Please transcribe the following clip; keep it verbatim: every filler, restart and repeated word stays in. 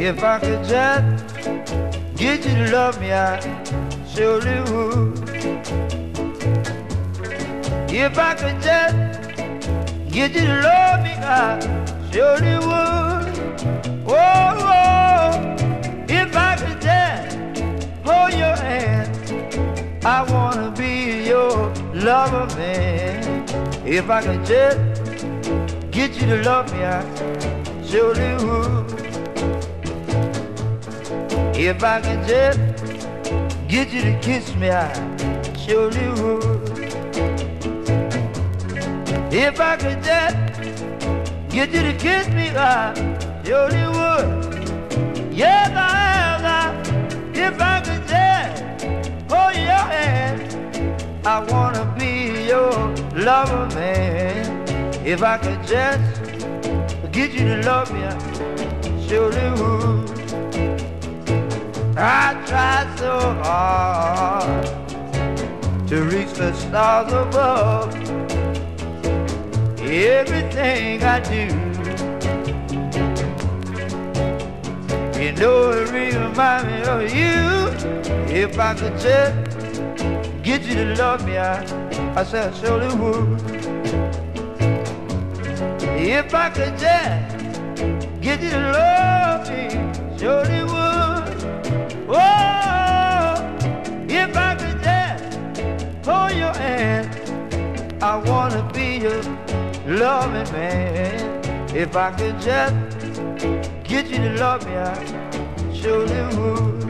If I could just get you to love me, I surely would. If I could just get you to love me, I surely would. Oh, oh, if I could just hold your hand, I wanna be your lover, man. If I could just get you to love me, I surely would. If I could just get you to kiss me, I surely would. If I could just get you to kiss me, I surely would. Yes, I am. I, if I could just hold your hand, I wanna be your lover, man. If I could just get you to love me, I surely would. I tried so hard to reach the stars above. Everything I do, you know it reminds me of you. If I could just get you to love me, I, I said I surely would. If I could just get you to love me, surely would. Oh, if I could just hold your hand, I wanna be your loving man. If I could just get you to love me, I surely would.